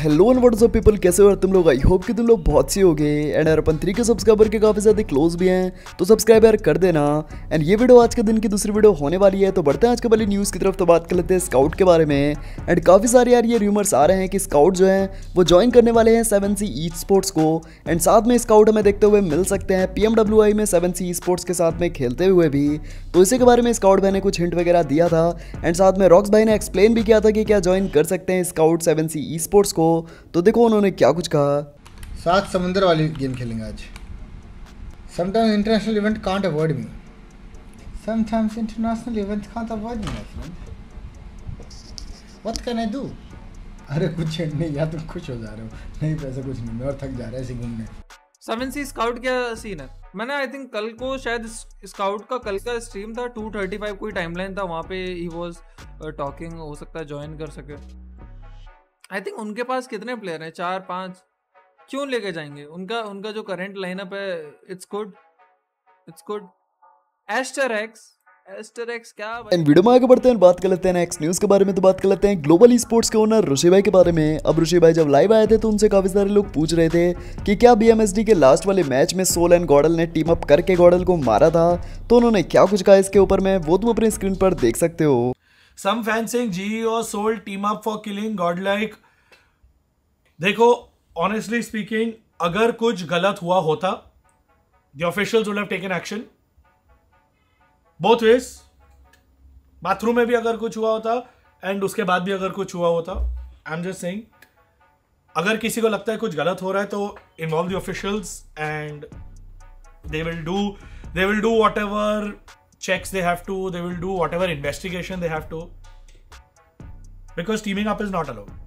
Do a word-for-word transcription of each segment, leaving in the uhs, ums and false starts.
Hello and what's up people, कैसे हो यार तुम लोग। आई होप कि तुम लोग बहुत सी हो गए एंड यार अपन थ्री के सब्सक्राइबर के काफ़ी ज़्यादा क्लोज भी हैं, तो सब्सक्राइब यार कर देना। एंड ये वीडियो आज के दिन की दूसरी वीडियो होने वाली है, तो बढ़ते हैं आज के वाली न्यूज़ की तरफ। तो बात कर लेते हैं स्काउट के बारे में। एंड काफ़ी सारे यार ये र्यूमर्स आ रहे हैं कि स्काउट जो है वो ज्वाइन करने वाले हैं सेवन सी ई स्पोर्ट्स को। एंड साथ में स्काउट हमें देखते हुए मिल सकते हैं पी एम डब्ल्यू आई में सेवन सी ई स्पोर्ट्स के साथ में खेलते हुए भी। तो इसी के बारे में स्काउट भाई ने कुछ हिंट वगैरह दिया था एंड साथ में रॉक्स भाई ने एक्सप्लेन भी किया था कि क्या ज्वाइन कर सकते हैं Scout seven Sea esports को। तो देखो उन्होंने क्या कुछ कहा। सात समुंदर वाली गेम खेलेंगे आज। Sometimes international event can't avoid me sometimes international event can't avoid me my friend. What can I do. अरे कुछ नहीं यार, तुम खुश हो जा रहे हो। नहीं पैसा कुछ नहीं, मैं और थक जा रहा है ऐसे घूमने। सेवन सी स्काउट क्या सीन है। मैंने आई थिंक कल को शायद स्काउट का कल का स्ट्रीम था, टू थर्टी फाइव कोई टाइमलाइन था, वहाँ पे ही वाज टॉकिंग। हो सकता है ज्वाइन कर सके। आई थिंक उनके पास कितने प्लेयर हैं, चार पांच, क्यों लेके जाएंगे। उनका उनका जो करंट लाइनअप है it's good, it's good. Aster X Aster X क्या। इन वीडियो में आगे बढ़ते हैं, बात कर लेते हैं नेक्स्ट न्यूज़ के बारे में। तो बात कर लेते हैं ग्लोबल ई स्पोर्ट्स के ओनर ऋषि भाई के बारे में। अब ऋषि भाई जब लाइव आए थे तो उनसे काफी सारे लोग पूछ रहे थे कि क्या बी एम एस डी के लास्ट वाले मैच में सोल एंड गॉडल ने टीम अप करके गॉडल को मारा था। तो उन्होंने क्या कुछ कहा इसके ऊपर में वो तुम अपनी स्क्रीन पर देख सकते हो। Some fans saying G E or Soul team up for killing Godlike. देखो ऑनेस्टली स्पीकिंग, अगर कुछ गलत हुआ होता the officials would have taken action both ways. Bathroom में भी अगर कुछ हुआ होता एंड उसके बाद भी अगर कुछ हुआ होता। आई एम जस्ट सेइंग, अगर किसी को लगता है कुछ गलत हो रहा है तो involve the officials and they will do they will do whatever checks they have to, they will do whatever investigation they have to, because teaming up is not allowed.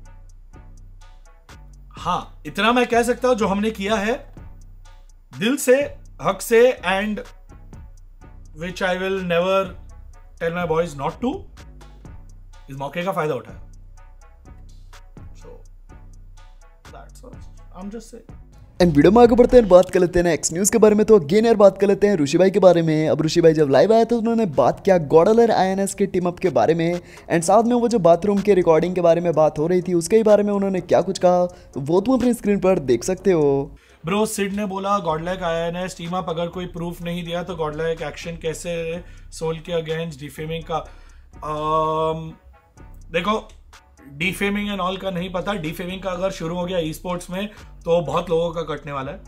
हाँ, इतना मैं कह सकता हूं, जो हमने किया है दिल से, हक से, and which I will never tell my boys not to, इस मौके का फायदा उठाया। So that's all, I am just saying. And video में आगे बढ़ते हैं, बात कर लेते हैं नेक्स्ट न्यूज़ के बारे में। तो अगेन यार बात कर लेते हैं ऋषि भाई के बारे में। अब ऋषि भाई जब लाइव आए तो उन्होंने बात किया गॉडल और आई एन एस के टीम अप के बारे में एंड साथ में वो जो बाथरूम के रिकॉर्डिंग के बारे में बात हो रही थी उसके ही बारे में उन्होंने क्या कुछ कहा, तो वो तुम अपनी स्क्रीन पर देख सकते हो। ब्रो सिड ने बोला Godlike I N S team up, अगर कोई प्रूफ नहीं दिया तो गॉडलैक एक्शन कैसे सोल के अगेंस्ट डिफेमिंग का। um, देखो डिफेमिंग एंड ऑल का नहीं पता। डिफेमिंग का अगर शुरू हो गया ई स्पोर्ट्स में तो बहुत लोगों का कटने वाला है,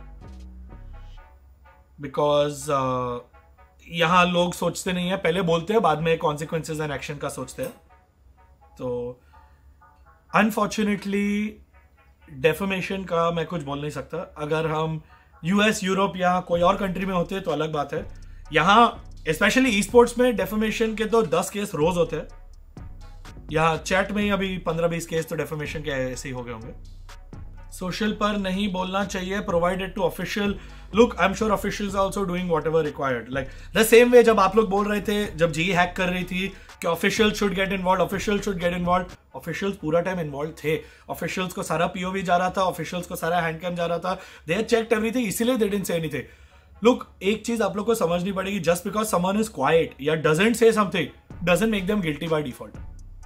बिकॉज uh, यहां लोग सोचते नहीं है, पहले बोलते हैं बाद में कॉन्सिक्वेंसेज एंड एक्शन का सोचते हैं। तो अनफॉर्चुनेटली डेफेमेशन का मैं कुछ बोल नहीं सकता। अगर हम यूएस, यूरोप या कोई और कंट्री में होते तो अलग बात है। यहां स्पेशली ई स्पोर्ट्स में डेफेमेशन के तो दस केस रोज होते हैं। यहाँ चैट में ही अभी पंद्रह बीस केस तो डेफेमेशन के ऐसे ही हो गए होंगे। सोशल पर नहीं बोलना चाहिए, provided to official. Look, I am sure officials are also doing whatever required, like the same way जब आप लोग बोल रहे थे, जब जी हैक कर रही थी कि official should get involve, official should get involve. Officials पूरा टाइम इन्वॉल्व थे। ऑफिशियल्स को सारा पीओवी जा रहा था, ऑफिशियल्स को सारा हैंड कैम जा रहा था। दे हैड चेक्ड एवरीथिंग, इसीलिए they didn't say anything. Look, एक चीज आप लोग को समझनी पड़ेगी, just because someone is quite or doesn't say something doesn't make them guilty by default.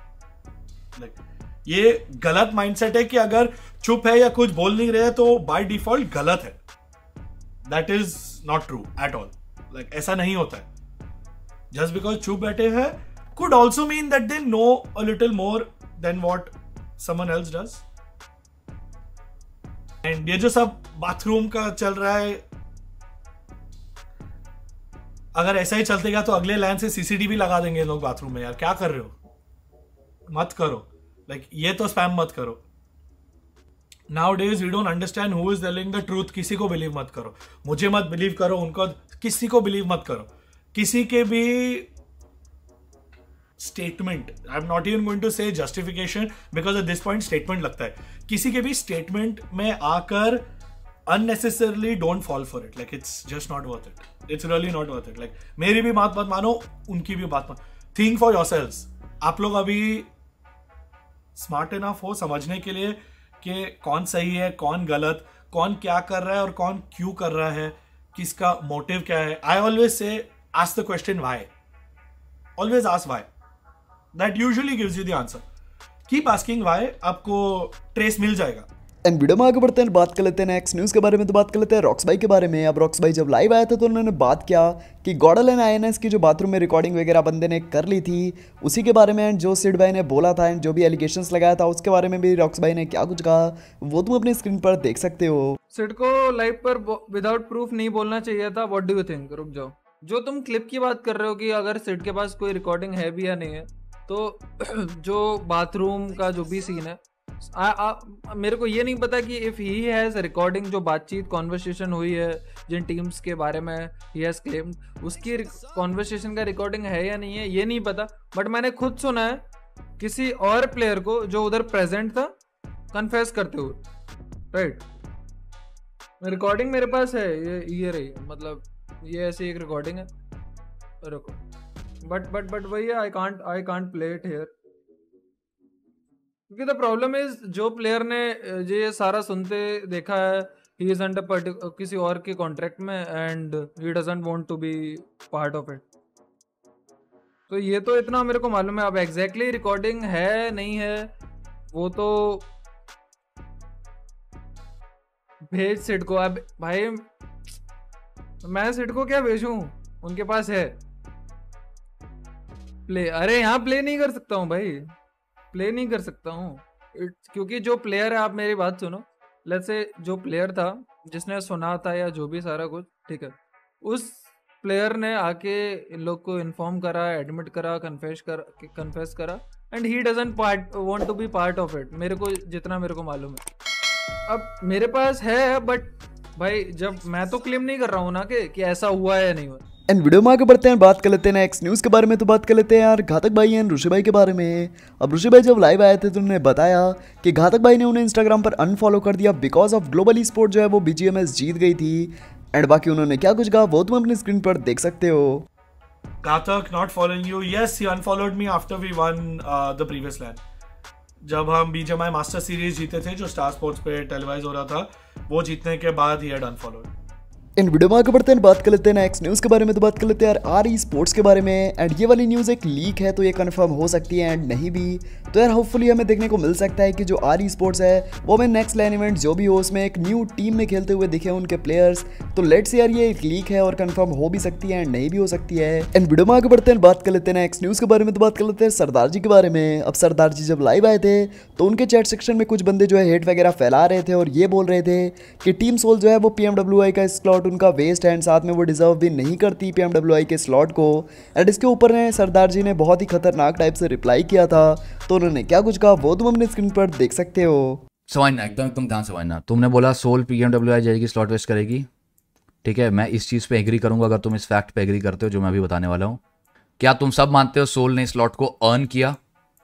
ये गलत माइंडसेट है कि अगर चुप है या कुछ बोल नहीं रहे तो बाय डिफॉल्ट गलत है। That is not true at all. Like ऐसा नहीं होता है। जस्ट बिकॉज चुप बैठे हैं could also mean that they know a little more than what someone else does. And ये जो सब बाथरूम का चल रहा है, अगर ऐसा ही चलते गया तो अगले लाइन से सीसीटीवी लगा देंगे लोग बाथरूम में। यार क्या कर रहे हो, मत करो। लाइक like, ये तो स्पैम मत करो। Nowadays we don't understand who is telling the truth. किसी को बिलीव मत करो, मुझे मत बिलीव करो, उनको, किसी को बिलीव मत करो। किसी के भी statement, I am not even going to say justification because at this point statement लगता है। किसी के भी स्टेटमेंट में आकर unnecessarily don't fall for it. Like it's just not worth it. It's really not worth it. Like मेरी भी बात मत मानो, उनकी भी बात मत। Think for yourselves. आप लोग अभी स्मार्ट इनफ हो समझने के लिए कि कौन सही है, कौन गलत, कौन क्या कर रहा है और कौन क्यों कर रहा है, किसका मोटिव क्या है। I always say ask the question why. Always ask why. That usually gives you the answer. Keep asking why, आपको ट्रेस मिल जाएगा। एंड वीडियो में आगे बढ़ते हैं, बात कर लेते हैं नेक्स्ट न्यूज़ के बारे में। तो बात कर लेते हैं रॉक्स भाई के बारे में। अब रॉक्स भाई जब लाइव आया था तो उन्होंने बात किया कि गॉडल एंड आईएनएस की जो बाथरूम में रिकॉर्डिंग वगैरह बंदे ने कर ली थी उसी के बारे में, एंड जो सिड भाई ने बोला था एंड जो भी एलिगेशंस लगाया था उसके बारे में भी रॉक्स भाई ने क्या कुछ कहा वो तुम अपनी स्क्रीन पर देख सकते हो। सिड को लाइव पर विदाउट प्रूफ नहीं बोलना चाहिए था। What do you think? रुक जाओ, जो तुम क्लिप की बात कर रहे हो कि अगर सिड के पास कोई रिकॉर्डिंग है भी या नहीं है, तो जो बाथरूम का जो भी सीन है, आ, आ, मेरे को ये नहीं पता कि इफ ही हैज रिकॉर्डिंग, जो बातचीत कॉन्वर्सेशन हुई है जिन टीम्स के बारे में ही हैज क्लेम्ड, उसकी कॉन्वर्सेशन का रिकॉर्डिंग है या नहीं है ये नहीं पता। बट मैंने खुद सुना है किसी और प्लेयर को जो उधर प्रेजेंट था कन्फेस करते हुए, राइट। रिकॉर्डिंग मेरे पास है, ये ये रही, मतलब ये ऐसी एक रिकॉर्डिंग है, रुको। बट बट बट वही I can't I can't play it here, क्योंकि द प्रॉब्लम इज जो प्लेयर ने ये सारा सुनते देखा है, ही इज अंडर किसी और के कॉन्ट्रैक्ट में and he doesn't want to be part of it. तो ये तो इतना मेरे को मालूम है। अब एग्जैक्टली रिकॉर्डिंग है नहीं है वो तो भेज सिड को। अब भाई मैं सिड को क्या भेजूं, उनके पास है प्ले। अरे यहाँ प्ले नहीं कर सकता हूँ भाई, प्ले नहीं कर सकता हूँ, क्योंकि जो प्लेयर है, आप मेरी बात सुनो, लेट्स से जो प्लेयर था जिसने सुना था या जो भी सारा कुछ, ठीक है, उस प्लेयर ने आके इन लोग को इन्फॉर्म करा, एडमिट करा, कन्फेस कर कन्फेस करा, and he doesn't part want to be part of it, मेरे को जितना मेरे को मालूम है। अब मेरे पास है, बट भाई जब मैं तो क्लेम नहीं कर रहा हूँ ना कि, कि ऐसा हुआ है या नहीं हुआ। एंड वीडियो में आगे बढ़ते हैं, बात कर लेते हैं नेक्स्ट न्यूज़ के बारे में। तो बात कर लेते हैं यार घातक भाई एंड ऋषि भाई के बारे में। अब ऋषि भाई जब लाइव आए थे तो उन्होंने बताया कि घातक भाई ने उन्हें इंस्टाग्राम पर अनफॉलो कर दिया because of Global esport जो है वो बीजीएमएस जीत गई थी। एंड बाकी उन्होंने क्या कुछ कहा वो तुम अपनी स्क्रीन पर देख सकते हो। Karthik not following you. Yes, he unfollowed me after we won uh, the previous LAN. जब हम B G M I master series जीते थे जो स्टार स्पोर्ट्स पे टेलीवाइज हो रहा था, वो जीतने के बाद ही had unfollowed. इन वीडियो में आगे बढ़ते हैं, बात कर लेते हैं नेक्स्ट न्यूज़ के बारे में। तो बात कर लेते हैं यार आर ई स्पोर्ट्स के बारे में। एंड ये वाली न्यूज़ एक लीक है तो ये कंफर्म हो सकती है एंड नहीं भी, तो यार होपफुली हमें देखने को मिल सकता है कि जो आर ई स्पोर्ट्स है वो हमें नेक्स्ट लैन इवेंट जो भी हो उसमें एक न्यू टीम में खेलते हुए दिखे उनके प्लेयर्स। तो लेट्स यार ये एक लीक है और कंफर्म हो भी सकती है एंड नहीं भी हो सकती है। एंड वीडियो में आगे बढ़ते हैं, बात कर लेते हैं नेक्स्ट न्यूज़ के बारे में। तो बात कर लेते हैं सरदार जी के बारे में। अब सरदार जी जब लाइव आए थे तो उनके चैट सेक्शन में कुछ बंदे जो है हेट वगैरह फैला रहे थे और ये बोल रहे थे कि टीम सोल जो है वो पीएमडब्ल्यूआई का स्लॉट उनका वेस्ट है, साथ में वो डिजर्व भी नहीं करती पीएमडब्ल्यूआई के स्लॉट को। एंड इसके ऊपर ने सरदार जी ने बहुत ही खतरनाक टाइप से रिप्लाई किया था, तो उन्होंने क्या कुछ कहा वो तुम अपने स्क्रीन पर देख सकते हो। समझना एकदम एकदम ध्यान से समझना। तुमने बोला सोल पीएमडब्ल्यूआई जाएगी, स्लॉट वेस्ट करेगी, ठीक है, मैं इस चीज़ पे एग्री करूंगा अगर तुम इस फैक्ट पे एग्री करते हो जो मैं अभी बताने वाला हूं। क्या तुम सब मानते हो सोल ने स्लॉट को अर्न किया?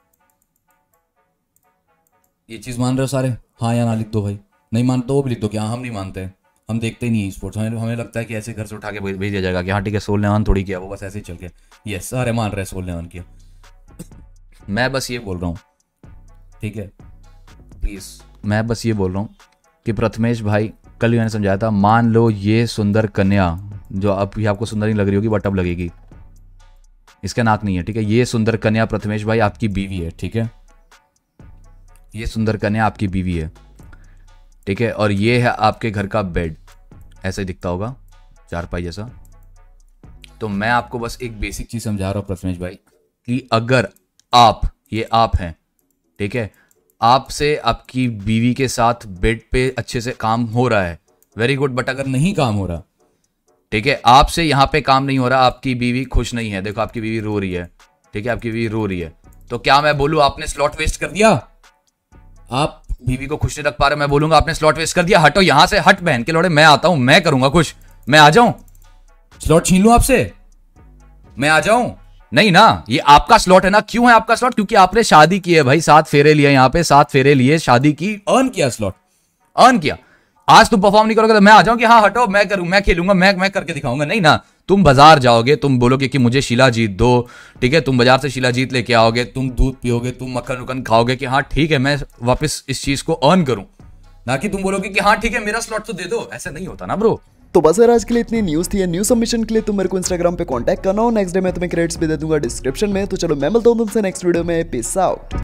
ये चीज़ मान रहे हो सारे? हाँ या ना लिख दो भाई। नहीं मानते वो भी लिख दो कि हाँ हम नहीं मानते, हम देखते ही नहीं स्पोर्ट्स, हमें हमें लगता है कि ऐसे घर से उठा के भेज दिया जाएगा कि हाँ ठीक है सोल ने अर्न थोड़ी किया, वो बस ऐसे ही चल के। यस सारे मान रहे हैं सोल ने अर्न किया। मैं बस ये बोल रहा हूँ, ठीक है, प्लीज़ मैं बस ये बोल रहा हूँ कि प्रथमेश भाई कल भी मैंने समझाया था, मान लो ये सुंदर कन्या जो अब भी आपको सुंदर नहीं लग रही होगी बट अब लगेगी, इसका नाक नहीं है, ठीक है, ये सुंदर कन्या प्रथमेश भाई आपकी बीवी है, ठीक है, ये सुंदर कन्या आपकी बीवी है, ठीक है, और ये है आपके घर का बेड, ऐसे दिखता होगा चारपाई जैसा। तो मैं आपको बस एक बेसिक चीज समझा रहा हूं प्रथमेश भाई कि अगर आप, ये आप हैं, ठीक है, आपसे आपकी बीवी के साथ बेड पे अच्छे से काम हो रहा है, वेरी गुड, बट अगर नहीं काम हो रहा, ठीक है, आपसे यहाँ पे काम नहीं हो रहा, आपकी बीवी खुश नहीं है, देखो आपकी बीवी रो रही है, ठीक है, आपकी बीवी रो रही है, तो क्या मैं बोलूँ आपने स्लॉट वेस्ट कर दिया? आप बीवी को खुश नहीं रख पा रहे, मैं बोलूंगा आपने स्लॉट वेस्ट कर दिया, हटो यहां से, हट बहन के लोड़े, मैं आता हूं, मैं करूंगा खुश, मैं आ जाऊं, स्लॉट छीन लूं आपसे, मैं आ जाऊं? नहीं ना, ये आपका स्लॉट है ना। क्यों है आपका स्लॉट? क्योंकि आपने शादी की है भाई, सात फेरे लिए यहाँ पे, सात फेरे लिए, शादी की, अर्न किया, स्लॉट अर्न किया। आज तुम परफॉर्म नहीं करोगे तो मैं आ जाऊं कि हाँ हटो मैं करूं, मैं खेलूंगा, मैं मैं करके दिखाऊंगा? नहीं ना, तुम बाजार जाओगे, तुम बोलोगे कि मुझे शीला जीत दो, ठीक है, तुम बाजार से शीला जीत लेके आओगे, तुम दूध पियोगे, तुम मक्खन उक्खन खाओगे कि हाँ ठीक है मैं वापस इस चीज को अर्न करूं, ना कि तुम बोलोगे कि हाँ ठीक है मेरा स्लॉट तो दे दो। ऐसा नहीं होता ना ब्रो। तो बस यार आज के लिए इतनी न्यूज़ थी। न्यूज़ सबमिशन के लिए तुम मेरे को इंस्टाग्राम पे कांटेक्ट करना हो, नेक्स्ट डे मैं तुम्हें क्रेडिट्स भी दे दूंगा डिस्क्रिप्शन में। तो चलो मैं मिलता हूँ तुमसे नेक्स्ट वीडियो में, पीस आउट।